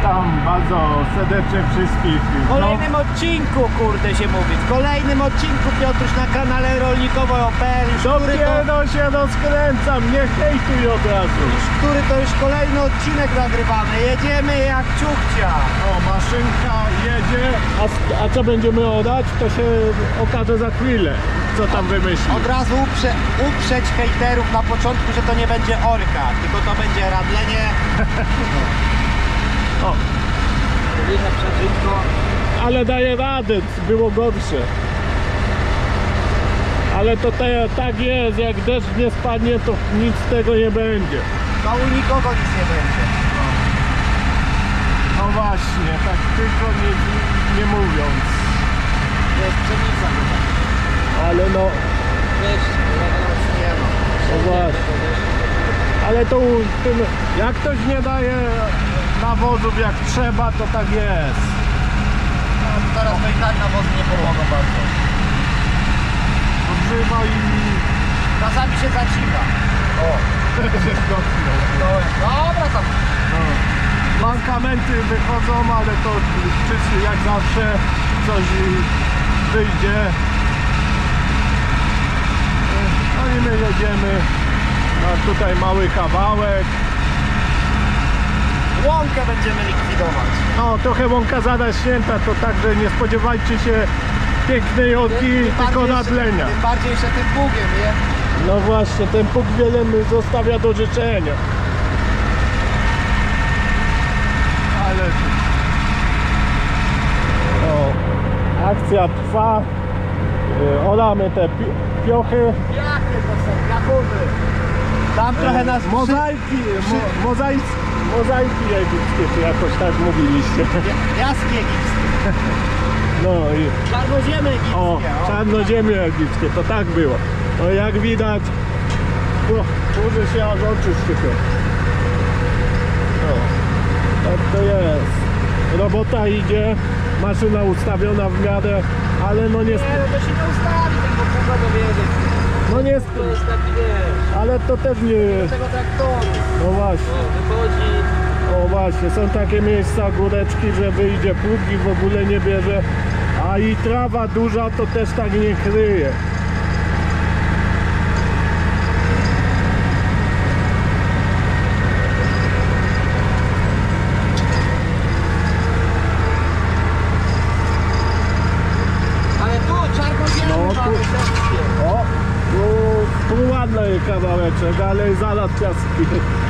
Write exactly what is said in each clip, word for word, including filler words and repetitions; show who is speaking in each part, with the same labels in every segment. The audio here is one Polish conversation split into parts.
Speaker 1: Witam bardzo serdecznie wszystkich.
Speaker 2: W kolejnym odcinku, kurde się mówi, w kolejnym odcinku Piotruś na kanale rolnikowo kropka pe el,
Speaker 1: Dopiero to... się rozkręcam, nie hejtuj od razu.
Speaker 2: Już, który to już kolejny odcinek nagrywamy, jedziemy jak ciuchcia.
Speaker 1: O, maszynka jedzie, a, a co będziemy orać, to się okaże za chwilę, co tam wymyśli.
Speaker 2: Od razu uprze, uprzeć hejterów na początku, że to nie będzie orka, tylko to będzie radlenie.
Speaker 1: O. Ale daje radę, było gorsze. Ale to te, tak jest, jak deszcz nie spadnie, to nic z tego nie będzie.
Speaker 2: To u nikogo nic nie będzie.
Speaker 1: No właśnie, tak tylko nie, nie mówiąc.
Speaker 2: To jest pszenica chyba.
Speaker 1: Ale no...
Speaker 2: Wiesz, nie ma.
Speaker 1: No właśnie. Ale to tym, jak ktoś nie daje nawozów jak trzeba, to tak jest.
Speaker 2: No, teraz to i tak nawozy nie pomogą bardzo.
Speaker 1: Odżywa i...
Speaker 2: Czasami się zaciwa.
Speaker 1: O, się skończyło.
Speaker 2: Dobra tam.
Speaker 1: No. Mankamenty wychodzą, ale to wszyscy jak zawsze coś wyjdzie. No i my jedziemy. No, tutaj mały kawałek.
Speaker 2: Łąkę będziemy likwidować.
Speaker 1: No, trochę łąka zaraśnięta, to także nie spodziewajcie się pięknej orki, tylko nadlenia.
Speaker 2: Tym bardziej jeszcze tym pługiem, nie?
Speaker 1: No właśnie, ten pług wiele zostawia do życzenia. Ale... O, akcja trwa. Olamy te pi piochy.
Speaker 2: Jakie to są? Jakuby. Tam trochę nas...
Speaker 1: Mozaiki, mo, mozaiki, mozaiki egipskie, czy jakoś tak mówiliście.
Speaker 2: Jaski egipskie.
Speaker 1: No i...
Speaker 2: Czarnoziemy egipskie.
Speaker 1: O, czarnoziemie egipskie, to tak było. No jak widać, burzy się aż oczy szczypią. No, tak to jest. Robota idzie, maszyna ustawiona w miarę, ale no niestety...
Speaker 2: Nie, no to się nie ustawi tego pługa do wiedzy.
Speaker 1: No
Speaker 2: To
Speaker 1: niestety,
Speaker 2: jest taki, wiesz,
Speaker 1: ale to też nie...
Speaker 2: tego traktoru.
Speaker 1: No właśnie.
Speaker 2: O, wychodzi.
Speaker 1: O właśnie, są takie miejsca, góreczki, że wyjdzie pług i w ogóle nie bierze, a i trawa duża to też tak nie kryje.
Speaker 2: Ale tu czarnoziemy
Speaker 1: No, tu-
Speaker 2: mamy sekcję.
Speaker 1: O, tu, tu ładny kawałeczek, ale zaraz piaski.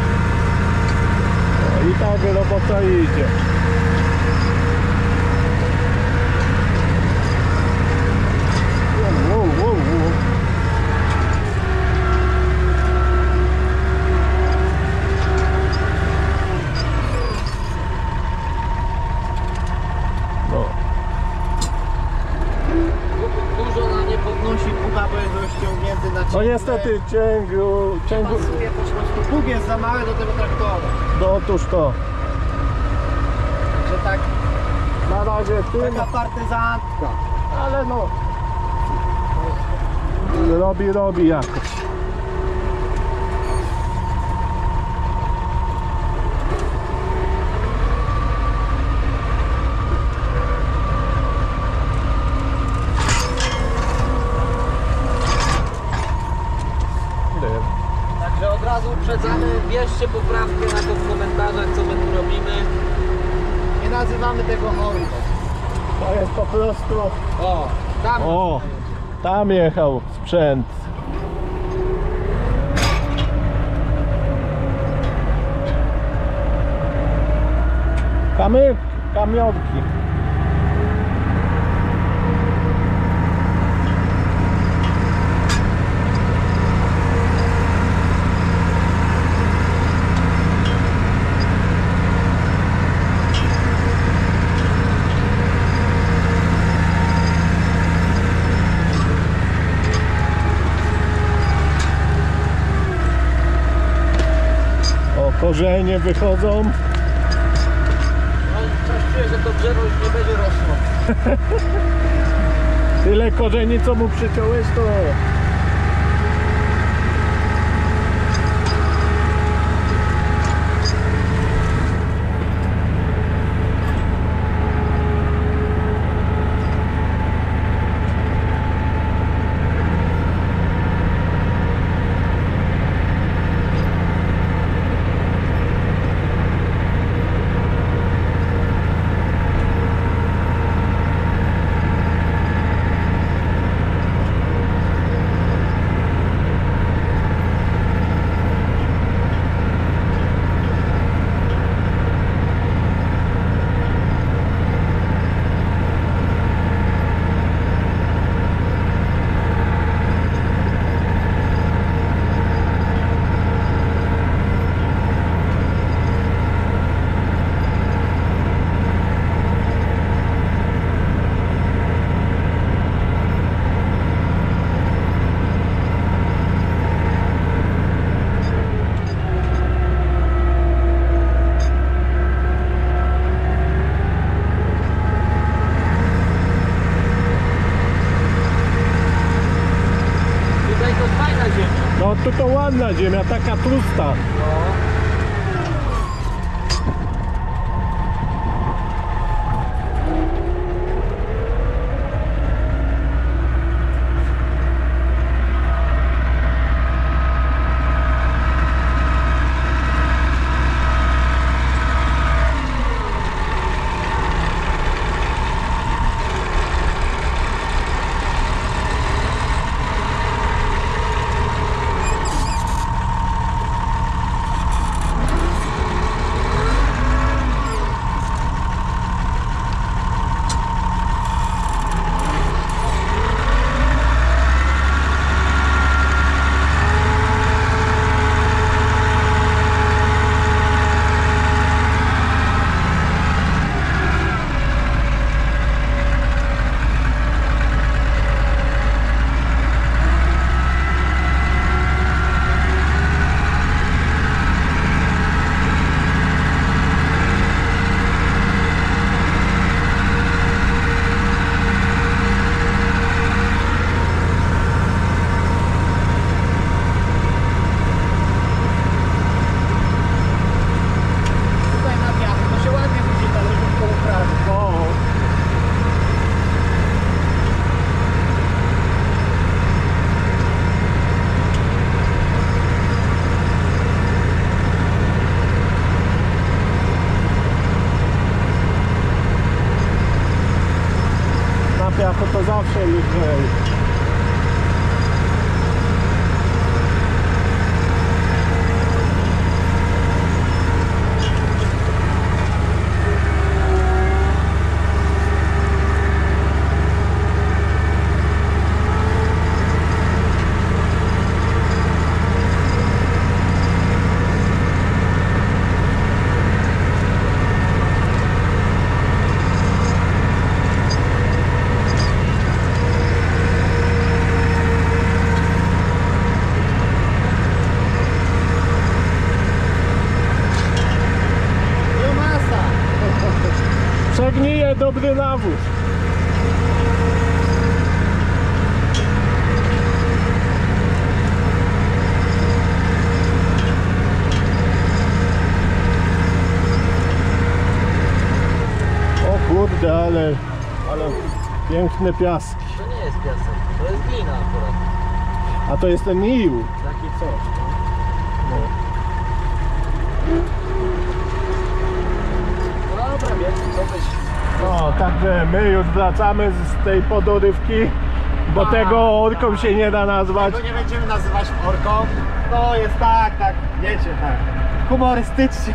Speaker 1: O, i tak robota idzie. Wow, wow, wow. No.
Speaker 2: Dużo nam nie podnosi pługa, bo jest rozciągnięty na ciągle.
Speaker 1: No niestety ciągu, ciągu,
Speaker 2: Pasuje po prostu. Pług jest za mały do tego traktora.
Speaker 1: no otóż to.
Speaker 2: Że tak,
Speaker 1: Na razie tym,
Speaker 2: taka partyzantka.
Speaker 1: ale no. Robi, robi jakoś.
Speaker 2: Także od razu uprzedzamy, bierzcie poprawkę na to w komentarzach, co my tu robimy. Nie nazywamy tego orką.
Speaker 1: To jest po prostu...
Speaker 2: O, tam.
Speaker 1: O, tam jechał sprzęt. Kamy, kamionki. O, korzenie wychodzą.
Speaker 2: No, coś czuję, że to drzewo już nie będzie rosło.
Speaker 1: Tyle korzeni, co mu przyciąłeś, to... to to ładna ziemia, taka tłusta.
Speaker 2: No.
Speaker 1: Jako to zawsze lżej. Przegnije dobry nawóz. O kurde, ale, ale piękne piaski.
Speaker 2: To nie jest piasek, to jest glina akurat.
Speaker 1: A to jest ten Nił.
Speaker 2: Takie coś, no. No dobra, więc co byś...
Speaker 1: No, także my już wracamy z tej podorywki, bo
Speaker 2: A,
Speaker 1: tego orką się nie da nazwać.
Speaker 3: Tego nie będziemy nazywać orką. To jest tak, tak, wiecie, tak. Humorystycznie.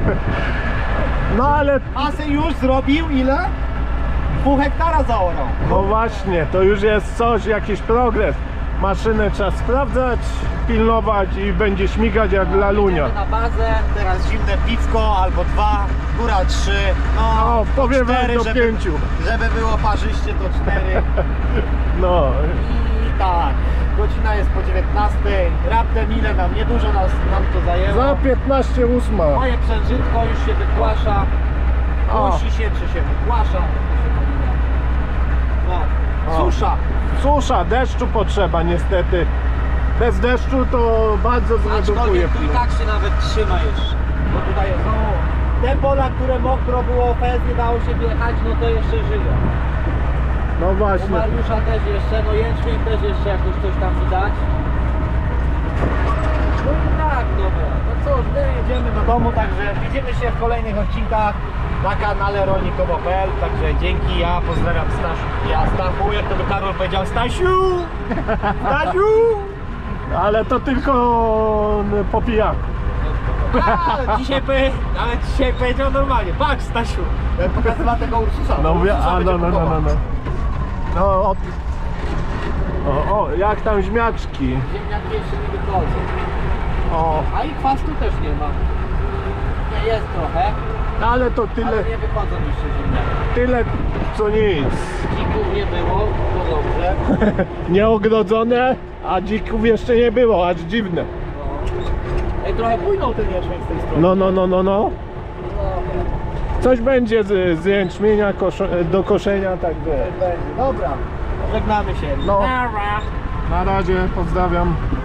Speaker 1: No ale,
Speaker 3: Masy już zrobił ile? Pół hektara zaorał.
Speaker 1: no właśnie, to już jest coś, jakiś progres. Maszynę trzeba sprawdzać, pilnować i będzie śmigać jak lalunia.
Speaker 2: Idziemy na bazę.
Speaker 3: Teraz zimne piwko albo dwa, góra trzy. No,
Speaker 1: No,
Speaker 3: to
Speaker 1: powiem wam
Speaker 3: cztery,
Speaker 1: do
Speaker 3: żeby,
Speaker 1: pięciu.
Speaker 3: żeby było parzyście to cztery.
Speaker 1: No,
Speaker 3: I tak, godzina jest po dziewiętnastej. Raptem ile nam, niedużo nas, nam to zajęło.
Speaker 1: za piętnaście ósma.
Speaker 2: Moje przężytko już się wygłasza.
Speaker 1: O.
Speaker 2: Musi się, czy się wygłasza. No,
Speaker 1: O.
Speaker 2: susza.
Speaker 1: Susza, deszczu potrzeba niestety. Bez deszczu to bardzo zredukuje
Speaker 2: Aczkolwiek tu i
Speaker 1: pływ.
Speaker 2: tak się nawet trzyma jeszcze. Bo tutaj jest, no,
Speaker 3: Te pola, które mokro było, fez nie dało się
Speaker 2: jechać, no to jeszcze żyje.
Speaker 1: No
Speaker 2: U
Speaker 1: właśnie.
Speaker 2: Mariusza też jeszcze, no jęczmień też jeszcze jakoś coś tam widać. No i tak, dobra. No cóż, my
Speaker 3: Jedziemy do domu, także widzimy się w kolejnych odcinkach na kanale rolnikowo kropka p l. Także dzięki, ja pozdrawiam Stasiu. Ja Stachu, jak to by Karol powiedział, Stasiu! Stasiu!
Speaker 1: Ale to tylko po pijaku.
Speaker 3: A, dzisiaj, powie, ale dzisiaj powiedział normalnie. Patrz Stasiu! Jak pokazywa tego Ursusa.
Speaker 1: No mówię,
Speaker 3: Ursusa
Speaker 1: a
Speaker 3: będzie
Speaker 1: no, no, no, no,
Speaker 3: kupował.
Speaker 1: no. No, o, o, o, jak tam ziemniaczki.
Speaker 2: ziemniaki jeszcze nie wychodzą.
Speaker 1: O,
Speaker 2: A i kwastu też nie ma. Nie, jest trochę,
Speaker 1: ale to tyle,
Speaker 2: ale nie wychodzą jeszcze ziemniaki.
Speaker 1: tyle co nic.
Speaker 2: Dzików nie było, to dobrze.
Speaker 1: Nieogrodzone, a dzików jeszcze nie było, aż dziwne.
Speaker 2: No. Ej, trochę
Speaker 3: Płynął ten jęczmień z tej strony.
Speaker 1: No, no, no, no, no.
Speaker 2: Dobra.
Speaker 1: Coś będzie z, z jęczmienia koszo- do koszenia, także.
Speaker 3: Będzie. Dobra, żegnamy się.
Speaker 1: No,
Speaker 2: Nara.
Speaker 1: na razie, pozdrawiam.